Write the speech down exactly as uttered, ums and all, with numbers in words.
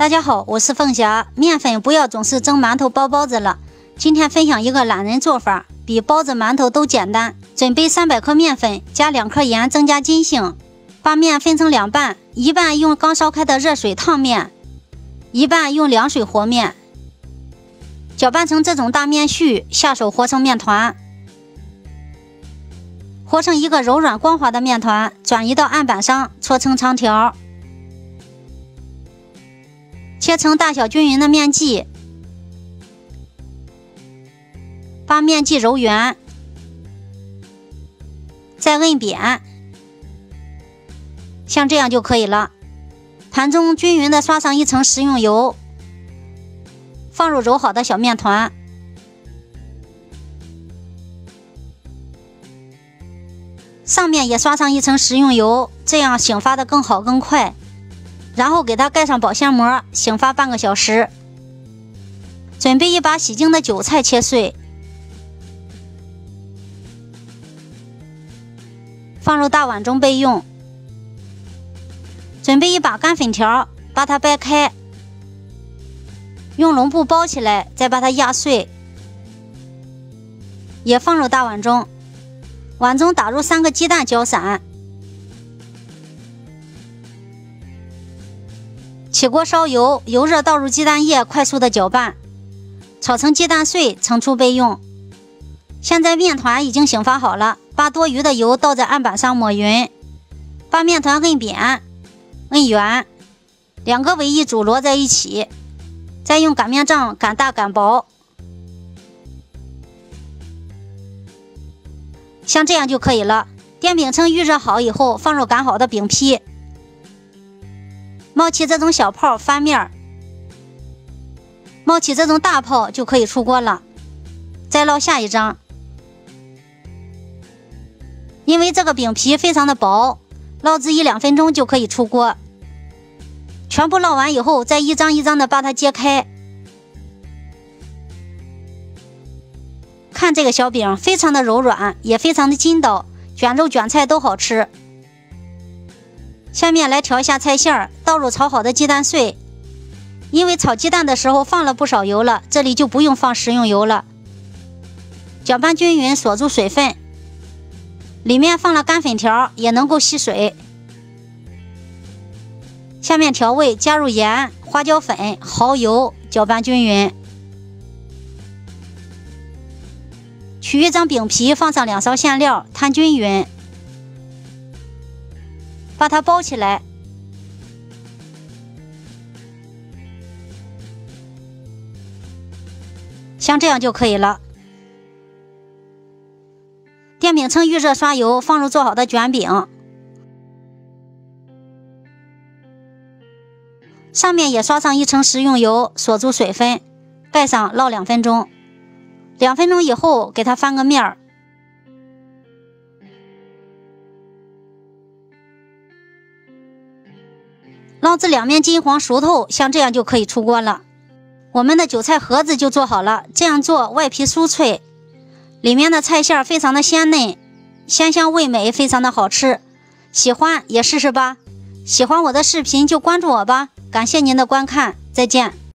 大家好，我是凤霞。面粉不要总是蒸馒头包包子了，今天分享一个懒人做法，比包子馒头都简单。准备三百克面粉，加两克盐增加筋性。把面分成两半，一半用刚烧开的热水烫面，一半用凉水和面。搅拌成这种大面絮，下手和成面团。和成一个柔软光滑的面团，转移到案板上，搓成长条。切成大小均匀的面剂，把面剂揉圆，再摁扁，像这样就可以了。盘中均匀的刷上一层食用油，放入揉好的小面团，上面也刷上一层食用油，这样醒发的更好更快。然后给它盖上保鲜膜，醒发半个小时。准备一把洗净的韭菜切碎，放入大碗中备用。准备一把干粉条，把它掰开，用笼布包起来，再把它压碎，也放入大碗中。碗中打入三个鸡蛋搅散。起锅烧油，油热倒入鸡蛋液，快速的搅拌，炒成鸡蛋碎，盛出备用。现在面团已经醒发好了，把多余的油倒在案板上抹匀，把面团摁扁、摁圆，两个为一组摞在一起，再用擀面杖擀大擀薄，像这样就可以了。电饼铛预热好以后，放入擀好的饼坯。冒起这种小泡翻面，冒起这种大泡就可以出锅了。再烙下一张，因为这个饼皮非常的薄，烙制一两分钟就可以出锅。全部烙完以后，再一张一张的把它揭开。看这个小饼非常的柔软，也非常的筋道，卷肉卷菜都好吃。下面来调一下菜馅儿，倒入炒好的鸡蛋碎。因为炒鸡蛋的时候放了不少油了，这里就不用放食用油了。搅拌均匀，锁住水分。里面放了干粉条，也能够吸水。下面调味，加入盐、花椒粉、蚝油，搅拌均匀。取一张饼皮，放上两勺馅料，摊均匀。把它包起来，像这样就可以了。电饼铛预热刷油，放入做好的卷饼，上面也刷上一层食用油，锁住水分，盖上烙两分钟。两分钟以后，给它翻个面儿。烙至两面金黄熟透，像这样就可以出锅了。我们的韭菜盒子就做好了，这样做外皮酥脆，里面的菜馅非常的鲜嫩，鲜香味美，非常的好吃。喜欢也试试吧。喜欢我的视频就关注我吧。感谢您的观看，再见。